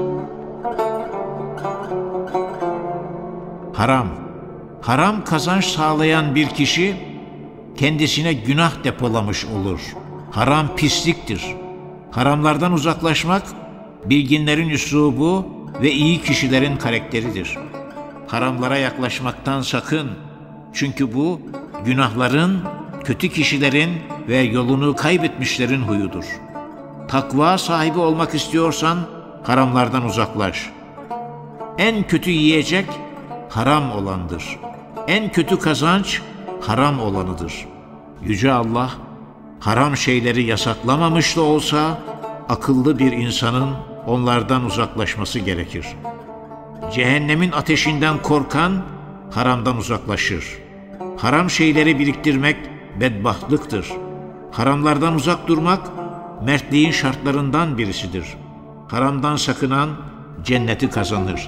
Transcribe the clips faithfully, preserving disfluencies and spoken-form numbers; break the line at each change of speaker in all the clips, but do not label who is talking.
Haram. Haram kazanç sağlayan bir kişi kendisine günah depolamış olur. Haram pisliktir. Haramlardan uzaklaşmak bilginlerin üslubu ve iyi kişilerin karakteridir. Haramlara yaklaşmaktan sakın. Çünkü bu günahların, kötü kişilerin ve yolunu kaybetmişlerin huyudur. Takva sahibi olmak istiyorsan haramlardan uzaklaş. En kötü yiyecek haram olandır. En kötü kazanç haram olanıdır. Yüce Allah haram şeyleri yasaklamamış da olsa akıllı bir insanın onlardan uzaklaşması gerekir. Cehennemin ateşinden korkan haramdan uzaklaşır. Haram şeyleri biriktirmek bedbahtlıktır. Haramlardan uzak durmak mertliğin şartlarından birisidir. Haramdan sakınan cenneti kazanır.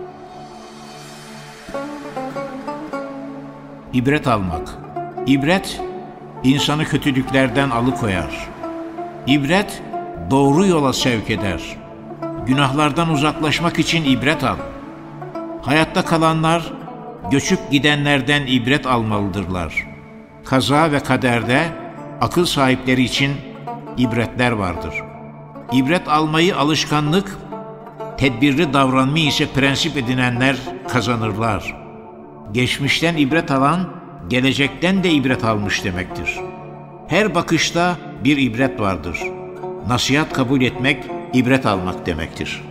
İbret almak. İbret, insanı kötülüklerden alıkoyar. İbret, doğru yola sevk eder. Günahlardan uzaklaşmak için ibret al. Hayatta kalanlar, göçüp gidenlerden ibret almalıdırlar. Kaza ve kaderde akıl sahipleri için ibretler vardır. İbret almayı alışkanlık, tedbirli davranmayı ise prensip edinenler kazanırlar. Geçmişten ibret alan, gelecekten de ibret almış demektir. Her bakışta bir ibret vardır. Nasihat kabul etmek, ibret almak demektir.